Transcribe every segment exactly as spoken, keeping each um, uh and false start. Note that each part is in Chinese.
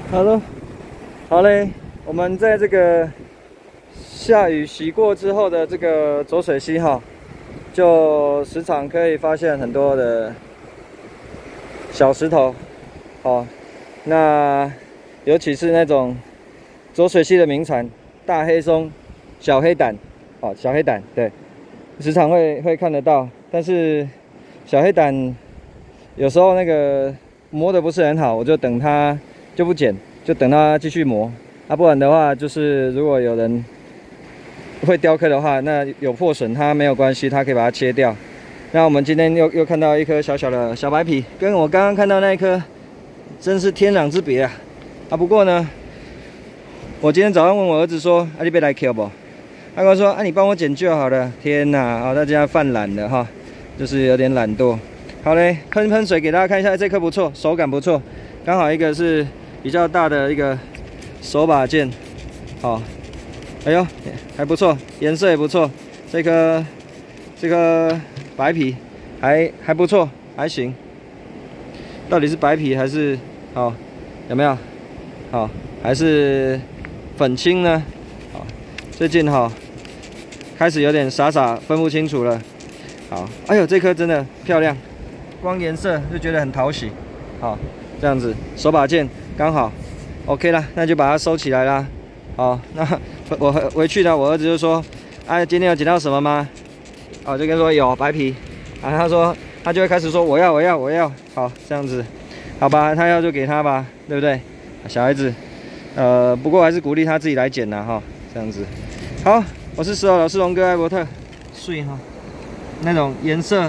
好了，好嘞，我们在这个下雨洗过之后的这个浊水溪哈，就时常可以发现很多的小石头，哦，那尤其是那种浊水溪的名产大黑松、小黑胆，哦，小黑胆对，时常会会看得到，但是小黑胆有时候那个磨得不是很好，我就等它。 就不剪，就等它继续磨。啊，不然的话，就是如果有人会雕刻的话，那有破损它没有关系，它可以把它切掉。那我们今天又又看到一颗小小的小白皮，跟我刚刚看到那一颗真是天壤之别啊！啊，不过呢，我今天早上问我儿子说：“啊，你别来 Q 不？”他跟我说：“啊，你帮我剪就好了。”天哪，啊，大家犯懒了哈，就是有点懒惰。好嘞，喷喷水给大家看一下，这颗不错，手感不错，刚好一个是。 比较大的一个手把件，好，哎呦，还不错，颜色也不错。这颗这颗白皮还还不错，还行。到底是白皮还是好？有没有？好，还是粉青呢？好，最近哈开始有点傻傻分不清楚了。好，哎呦，这颗真的漂亮，光颜色就觉得很讨喜。好，这样子手把件。 刚好 ，OK 啦，那就把它收起来啦。好，那我回去呢，我儿子就说：“啊，今天有捡到什么吗？”我就跟他说有白皮，啊，他说他就会开始说我要我要我要，好这样子，好吧，他要就给他吧，对不对？小孩子，呃，不过还是鼓励他自己来捡啦，哈，这样子。好，我是石头老师龙哥艾伯特，碎哈，那种颜色、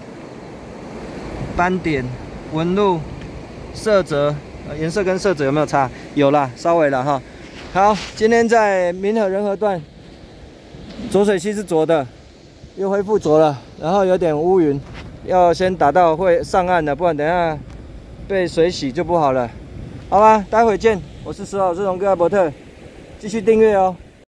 斑点、纹路、色泽。 颜色跟色泽有没有差？有啦，稍微啦哈。好，今天在民和仁和段，浊水溪是浊的，又恢复浊了，然后有点乌云，要先打到会上岸的，不然等一下被水洗就不好了。好吧，待会见，我是石老师龙哥艾伯特，继续订阅哦。